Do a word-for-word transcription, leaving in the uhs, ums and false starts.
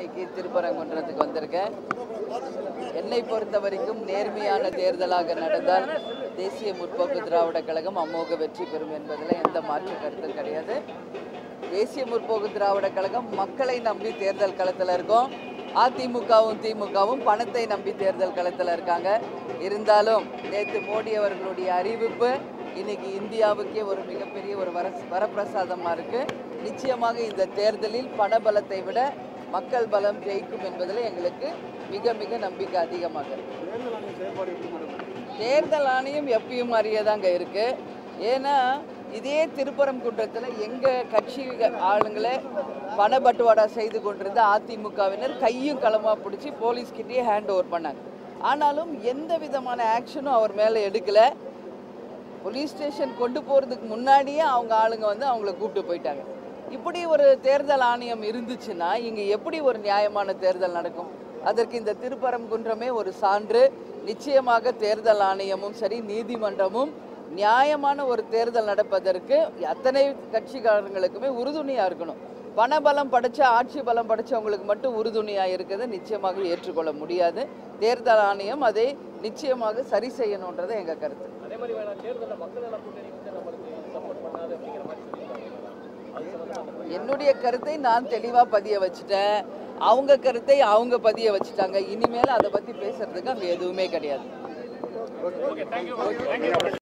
இன்னைக்கு திருப்பரங்குன்றத்துக்கு வந்திருக்கேன். என்னை பொறுத்த வரைக்கும் நேர்மையான தேர்தலாக நடந்தால் தேசிய முற்போக்கு திராவிட கழகம் அமோக வெற்றி பெறும் என்பதில் எந்த மாற்று கருத்தும் கிடையாது. தேசிய முற்போக்கு திராவிட கழகம் மக்களை நம்பி தேர்தல் களத்தில் இருக்கோம். அதிமுகவும் திமுகவும் பணத்தை நம்பி தேர்தல் களத்தில் இருக்காங்க. இருந்தாலும் நேற்று மோடி அவர்களுடைய அறிவிப்பு இன்னைக்கு இந்தியாவுக்கே ஒரு மிகப்பெரிய ஒரு வர வரப்பிரசாதமாக இருக்குது. நிச்சயமாக இந்த தேர்தலில் பணபலத்தை விட மக்கள் பலம் ஜெயிக்கும் என்பதில் எங்களுக்கு மிக மிக நம்பிக்கை அதிகமாக இருக்கு. தேர்தல் ஆணையம் எப்பயும் அறியதாங்க இருக்கு. ஏன்னா இதே திருப்பரங்குன்றத்தில் எங்கள் கட்சி ஆளுங்களை பணப்பட்டுவாடா செய்து கொண்டிருந்த அதிமுகவினர் கையும் களமாக பிடிச்சி போலீஸ்கிட்டே ஹேண்ட் ஓவர் பண்ணாங்க. ஆனாலும் எந்த விதமான ஆக்ஷனும் அவர் மேலே எடுக்கலை. போலீஸ் ஸ்டேஷன் கொண்டு போகிறதுக்கு முன்னாடியே அவங்க ஆளுங்க வந்து அவங்கள கூப்பிட்டு போயிட்டாங்க. இப்படி ஒரு தேர்தல் ஆணையம் இருந்துச்சுன்னா இங்கே எப்படி ஒரு நியாயமான தேர்தல் நடக்கும்? அதற்கு இந்த திருப்பரங்குன்றமே ஒரு சான்று. நிச்சயமாக தேர்தல் ஆணையமும் சரி நீதிமன்றமும் நியாயமான ஒரு தேர்தல் நடப்பதற்கு அத்தனை கட்சிக்காரங்களுக்குமே உறுதுணையாக இருக்கணும். பணபலம் படைச்ச ஆட்சி பலம் படைச்சவங்களுக்கு மட்டும் உறுதுணையாக இருக்கிறத நிச்சயமாக ஏற்றுக்கொள்ள முடியாது. தேர்தல் ஆணையம் அதை நிச்சயமாக சரி செய்யணுன்றது எங்கள் கருத்து. என்னுடைய கருத்தை நான் தெளிவாக பதிய வச்சுட்டேன். அவங்க கருத்தை அவங்க பதிய வச்சுட்டாங்க. இனிமேல் அதை பற்றி பேசுறதுக்கு அங்கே எதுவுமே கிடையாது.